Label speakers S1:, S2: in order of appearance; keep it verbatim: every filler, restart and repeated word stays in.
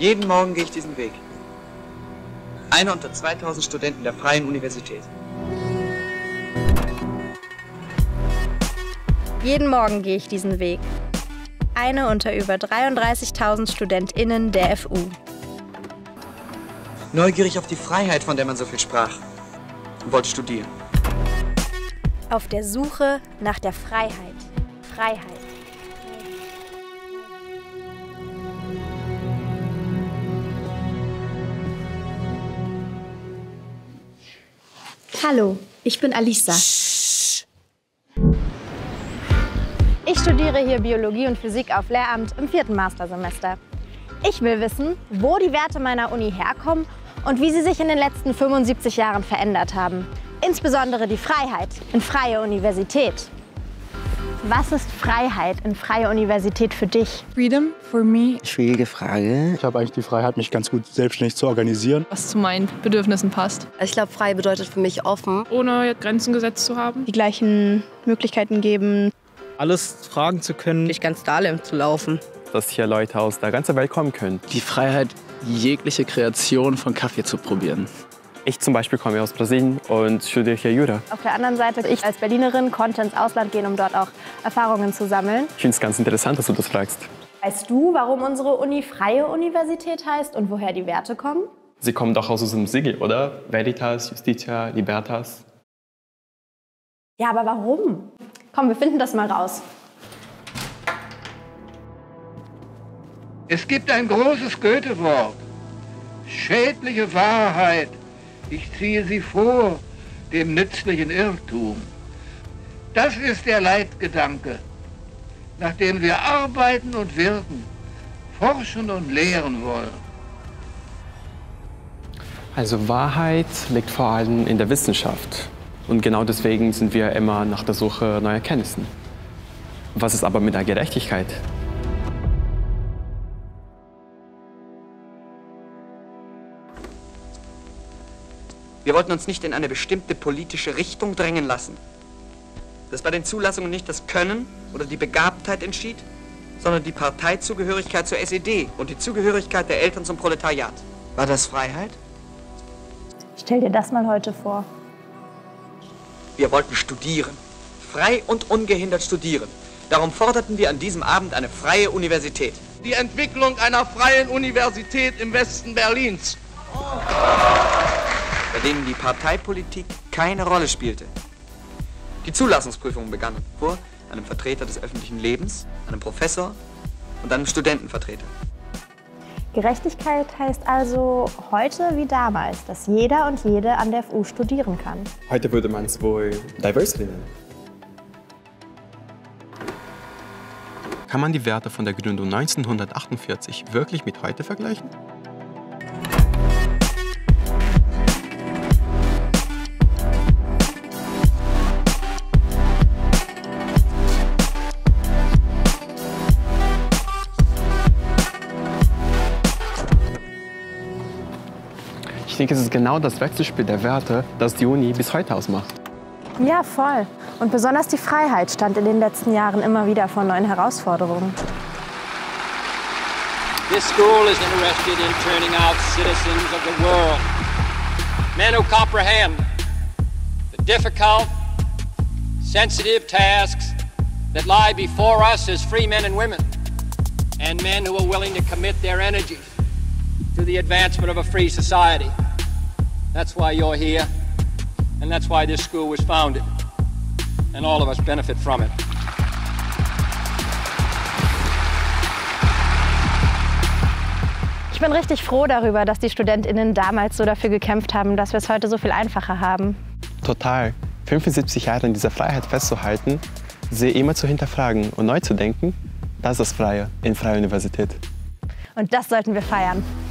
S1: Jeden Morgen gehe ich diesen Weg. Einer unter zweitausend Studenten der Freien Universität.
S2: Jeden Morgen gehe ich diesen Weg. Eine unter über dreiunddreißigtausend StudentInnen der F U.
S1: Neugierig auf die Freiheit, von der man so viel sprach. Und wollte studieren.
S2: Auf der Suche nach der Freiheit. Freiheit.
S3: Hallo, ich bin Alisa.
S2: Ich studiere hier Biologie und Physik auf Lehramt im vierten Mastersemester. Ich will wissen, wo die Werte meiner Uni herkommen und wie sie sich in den letzten fünfundsiebzig Jahren verändert haben. Insbesondere die Freiheit in Freie Universität. Was ist Freiheit in Freie Universität für dich?
S4: Freedom for me.
S5: Schwierige Frage.
S6: Ich habe eigentlich die Freiheit, mich ganz gut selbstständig zu organisieren.
S4: Was zu meinen Bedürfnissen passt.
S7: Ich glaube, frei bedeutet für mich offen.
S4: Ohne Grenzen gesetzt zu haben.
S8: Die gleichen Möglichkeiten geben.
S9: Alles fragen zu können.
S7: Durch ganz Dahlem zu laufen.
S10: Dass hier Leute aus der ganzen Welt kommen können.
S11: Die Freiheit, jegliche Kreation von Kaffee zu probieren.
S10: Ich zum Beispiel komme aus Brasilien und studiere hier Jura.
S2: Auf der anderen Seite, ich als Berlinerin konnte ins Ausland gehen, um dort auch Erfahrungen zu sammeln.
S10: Ich finde es ganz interessant, dass du das fragst.
S2: Weißt du, warum unsere Uni Freie Universität heißt und woher die Werte kommen?
S10: Sie kommen doch aus unserem Siegel, oder? Veritas, Justitia, Libertas.
S2: Ja, aber warum? Komm, wir finden das mal raus.
S12: Es gibt ein großes Goethe-Wort. Schädliche Wahrheit. Ich ziehe sie vor, dem nützlichen Irrtum. Das ist der Leitgedanke, nach dem wir arbeiten und wirken, forschen und lehren wollen.
S10: Also Wahrheit liegt vor allem in der Wissenschaft. Und genau deswegen sind wir immer nach der Suche nach Erkenntnissen. Was ist aber mit der Gerechtigkeit?
S1: Wir wollten uns nicht in eine bestimmte politische Richtung drängen lassen. Dass bei den Zulassungen nicht das Können oder die Begabtheit entschied, sondern die Parteizugehörigkeit zur S E D und die Zugehörigkeit der Eltern zum Proletariat. War das Freiheit?
S2: Stell dir das mal heute vor.
S1: Wir wollten studieren. Frei und ungehindert studieren. Darum forderten wir an diesem Abend eine freie Universität.
S13: Die Entwicklung einer freien Universität im Westen Berlins.
S1: Bei denen die Parteipolitik keine Rolle spielte. Die Zulassungsprüfungen begannen vor einem Vertreter des öffentlichen Lebens, einem Professor und einem Studentenvertreter.
S2: Gerechtigkeit heißt also heute wie damals, dass jeder und jede an der F U studieren kann.
S10: Heute würde man es wohl Diversity nennen. Kann man die Werte von der Gründung neunzehnhundertachtundvierzig wirklich mit heute vergleichen? Ich denke, es ist genau das Wechselspiel der Werte, das die Uni bis heute ausmacht.
S2: Ja, voll. Und besonders die Freiheit stand in den letzten Jahren immer wieder vor neuen Herausforderungen.
S14: This school is interested in turning out citizens of the world. Men who comprehend the difficult, sensitive tasks that lie before us as free men and women. And men who are willing to commit their energies to the advancement of a free society. That's why you're here, and that's why this school was founded, and all of us benefit from it.
S2: Ich bin richtig froh darüber, dass die StudentInnen damals so dafür gekämpft haben, dass wir es heute so viel einfacher haben.
S10: Total. fünfundsiebzig Jahre an dieser Freiheit festzuhalten, sie immer zu hinterfragen und neu zu denken, das ist das Freie in Freie Universität.
S2: Und das sollten wir feiern.